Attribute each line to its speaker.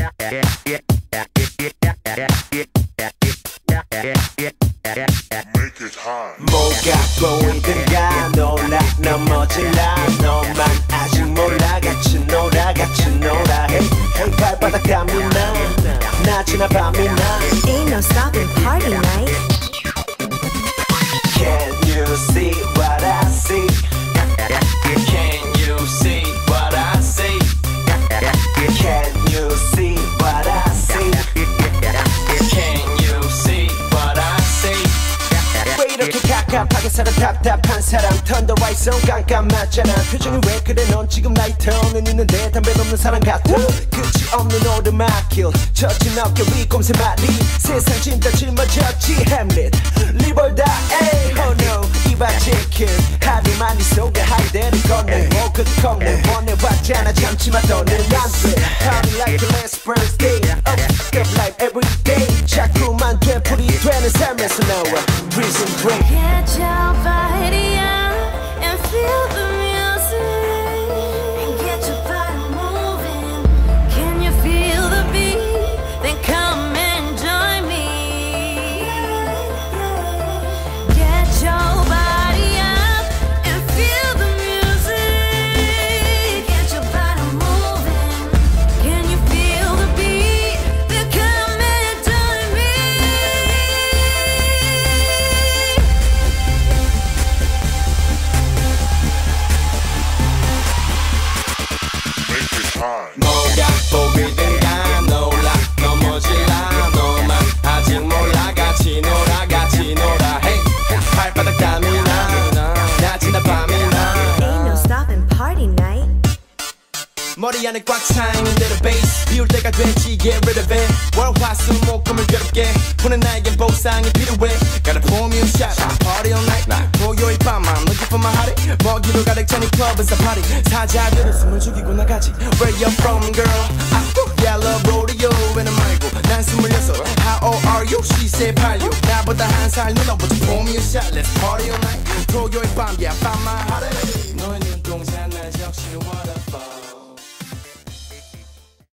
Speaker 1: 뭐가 보이든가 놀라 넘어질라 너만 아직 몰라 같이 놀아 같이 놀아 Hey hey 발바닥 감이나 낮이나 밤이나
Speaker 2: Ain't no stopping party night.
Speaker 1: Can you see what I see? Can you see what I see? Can you see what I see? Can you see what I see? 왜 이렇게 갑갑하게 살아 답답한 사람 Turn the right zone 깜깜하잖아 표정이 왜 그래 넌 지금 라이터는 있는데 담배는 없는 사람 같아 끝이 없는 오르막길 젖은 어깨 위 꼼새말이 세상 진짜 짊어졌지 햄릿 리볼다 에이 oh no 이봐 치킨 하루만 이 속에 하이데를 건네 모그도 콩네 보내봤잖아 잠시만 더는 안돼 Party like the last birthday Up life every day 자꾸만 되풀이 되는 삶에서 나와 Prison break
Speaker 2: Get your body up and feel the music and get your body moving. Can you feel the beat? Then come and join me. Get your body up and feel the music. Get your body moving. Can you feel the beat? Then come and join me.
Speaker 1: 뭐가 보이든가 놀라 넘어질라 너만 아직 몰라 같이 놀아 같이 놀아 Hey 발바닥 땀이나 낮이나 밤이나
Speaker 2: Ain't no stopping party night.
Speaker 1: 머리 안에 꽉 차있는 대로 베이스 비울 때가 됐지 get rid of it 월화수목금을 괴롭게 보낸 나에겐 보상이 필요해 Gotta pour me a shot party all night 토요일 밤 I'm looking for my hottie 먹이로 가득 찬 이 클럽에서 party 사자들은 숨을 죽이고 나가지 Where you from girl Yeah I love rodeo 왜는 말고 난 26 How old are you? She said 86 나보다 한 살 누나보다 pour me a shot Let's